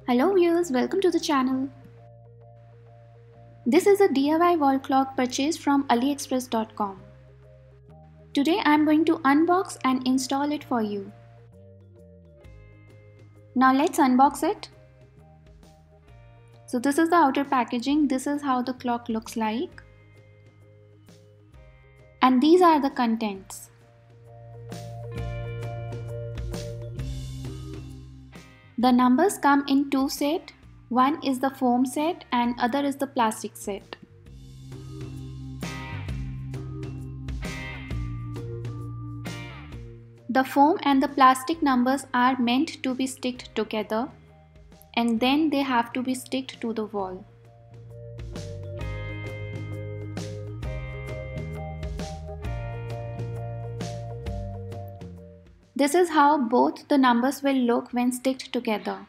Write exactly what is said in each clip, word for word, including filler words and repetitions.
Hello viewers, welcome to the channel. This is a D I Y wall clock purchased from aliexpress dot com. Today I am going to unbox and install it for you. Now let's unbox it. So this is the outer packaging. This is how the clock looks like. And these are the contents. The numbers come in two sets. One is the foam set and other is the plastic set. The foam and the plastic numbers are meant to be sticked together and then they have to be sticked to the wall. This is how both the numbers will look when sticked together.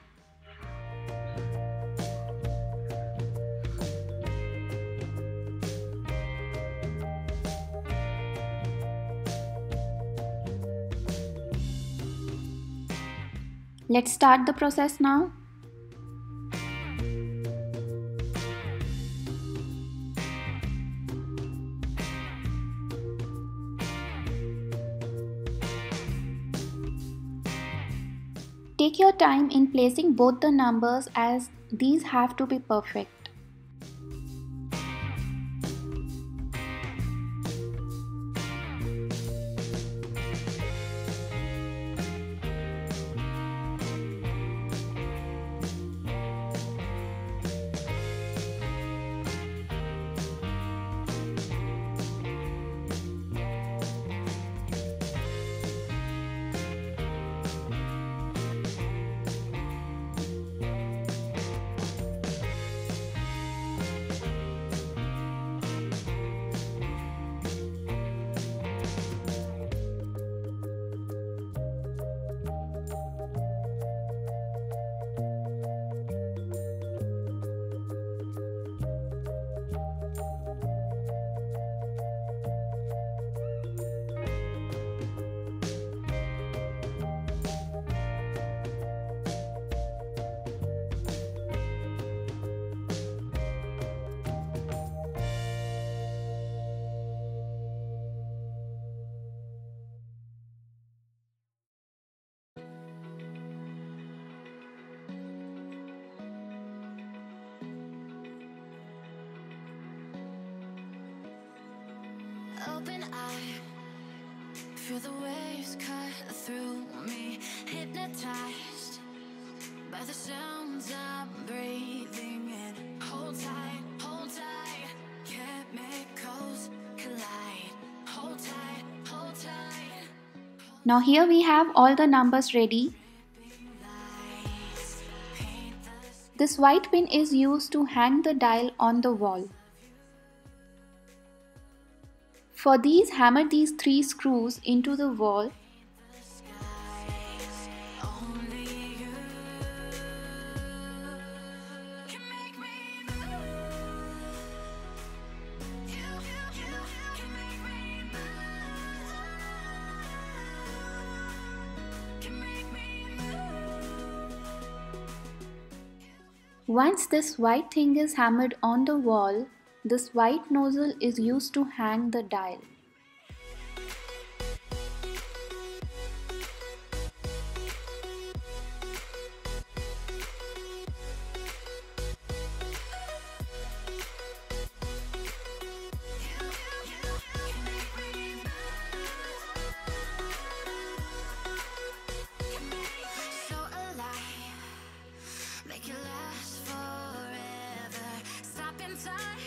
Let's start the process now. Take your time in placing both the numbers as these have to be perfect. Open eye, feel the waves cut through me, hypnotized by the sounds I'm breathing in. Hold tight, hold tight, chemicals collide. Hold tight, hold tight. Now here we have all the numbers ready. This white pin is used to hang the dial on the wall. For these, hammer these three screws into the wall. Once this white thing is hammered on the wall, this white nozzle is used to hang the dial. So alive, make it last forever. Stop in time.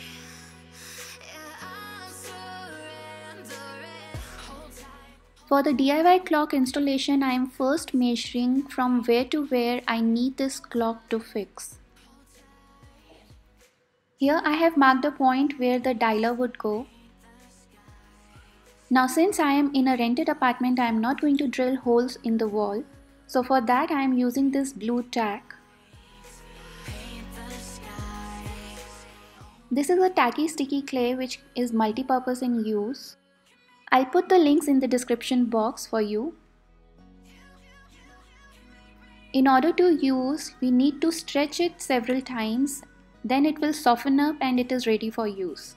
For the D I Y clock installation, I am first measuring from where to where I need this clock to fix. Here I have marked a point where the dialer would go. Now since I am in a rented apartment, I am not going to drill holes in the wall. So for that I am using this blue tack. This is a tacky sticky clay which is multi-purpose in use. I'll put the links in the description box for you. In order to use, we need to stretch it several times, then it will soften up and it is ready for use.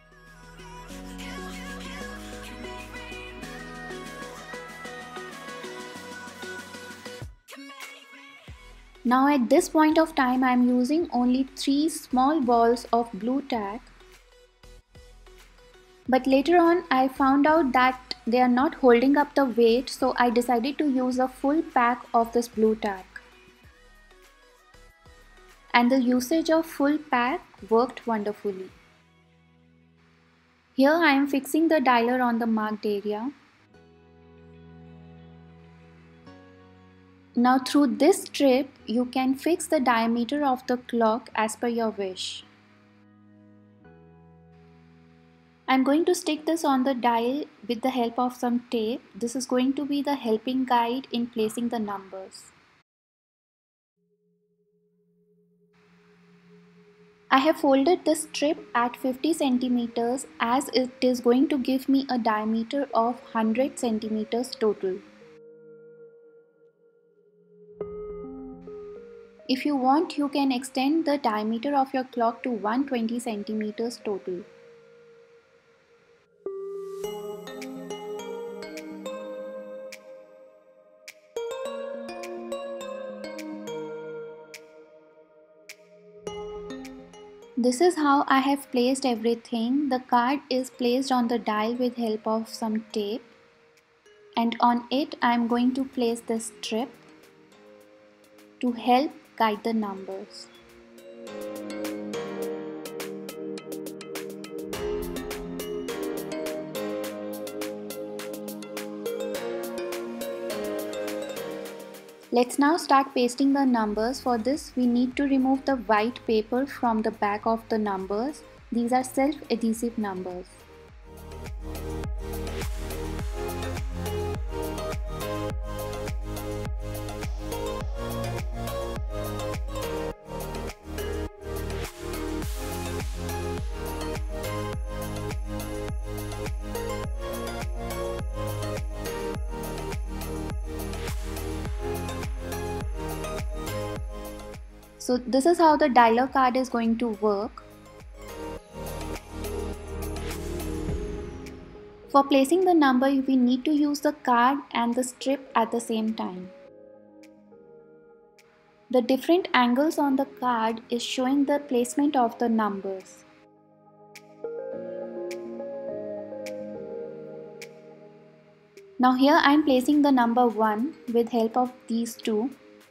Now at this point of time, I am using only three small balls of blue tack. But later on, I found out that they are not holding up the weight, so I decided to use a full pack of this blue tack. And the usage of full pack worked wonderfully. Here I am fixing the dialer on the marked area. Now through this strip, you can fix the diameter of the clock as per your wish. I'm going to stick this on the dial with the help of some tape. This is going to be the helping guide in placing the numbers. I have folded the strip at fifty centimeters as it is going to give me a diameter of one hundred centimeters total. If you want, you can extend the diameter of your clock to one hundred twenty centimeters total. This is how I have placed everything. The card is placed on the dial with help of some tape, and on it I am going to place the strip to help guide the numbers. Let's now start pasting the numbers. For this, we need to remove the white paper from the back of the numbers. These are self-adhesive numbers. So this is how the dialer card is going to work. For placing the number, we need to use the card and the strip at the same time. The different angles on the card is showing the placement of the numbers. Now here I am placing the number one with help of these two.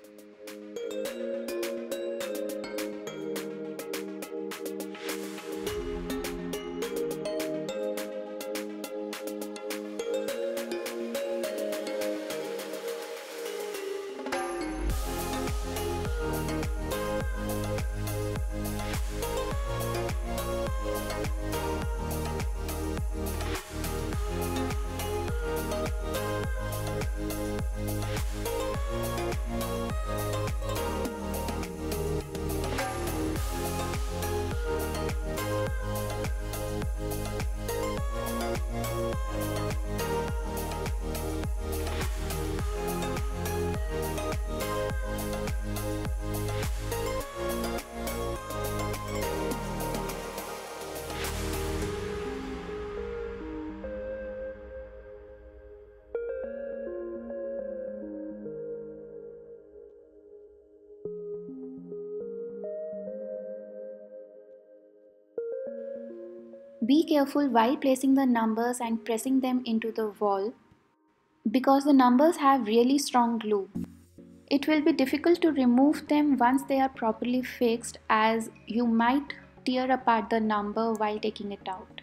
Be careful while placing the numbers and pressing them into the wall, because the numbers have really strong glue. It will be difficult to remove them once they are properly fixed, as you might tear apart the number while taking it out.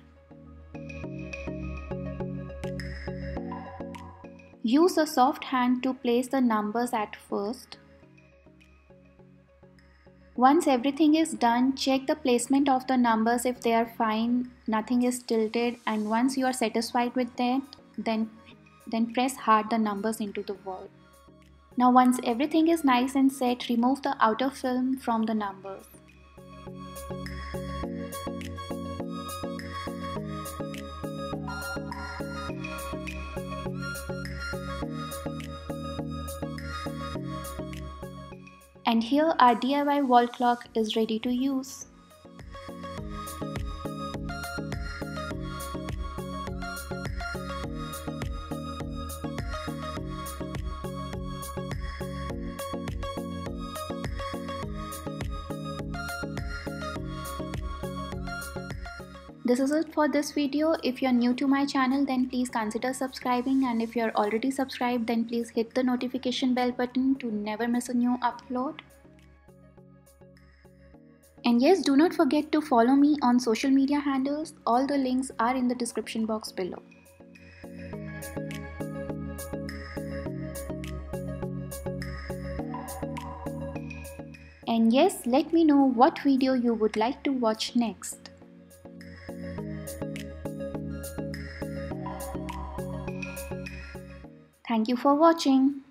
Use a soft hand to place the numbers at first. Once everything is done, check the placement of the numbers. If they are fine, nothing is tilted, and once you are satisfied with them, then, then press hard the numbers into the wall. Now once everything is nice and set, remove the outer film from the numbers. And here our D I Y wall clock is ready to use. This is it for this video. If you're new to my channel, then please consider subscribing, and if you're already subscribed, then please hit the notification bell button to never miss a new upload. And yes, do not forget to follow me on social media handles. All the links are in the description box below. And yes, let me know what video you would like to watch next. Thank you for watching.